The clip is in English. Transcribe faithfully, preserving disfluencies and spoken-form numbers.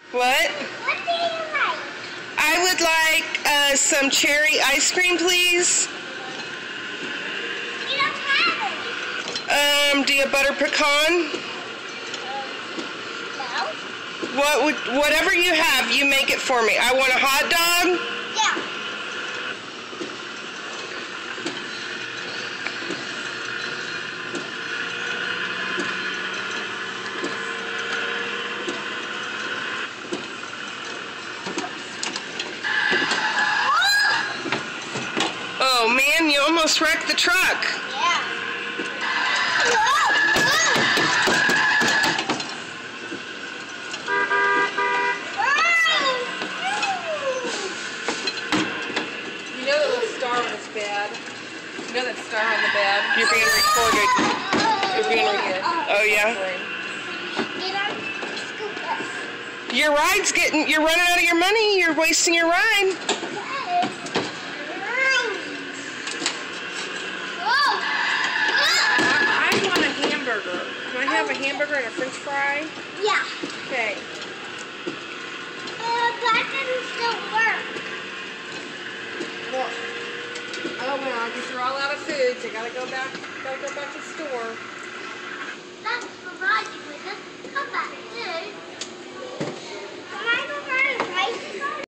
What? What do you like? I would like uh, some cherry ice cream, please. You don't have it. Um, do you have butter pecan? No? What would, whatever you have, you make it for me. I want a hot dog. Yeah. Oh man, you almost wrecked the truck. Yeah. You know that little star when it's bad. You know that star on the bed? You're being recorded. You're being recorded. Oh yeah? Your ride's getting, you're running out of your money. You're wasting your ride. I, I want a hamburger. Can I have a hamburger and a french fry? Yeah. Okay. Uh, that didn't still work. Look. Oh well, I guess you're all out of food, so you gotta go back, gotta go back to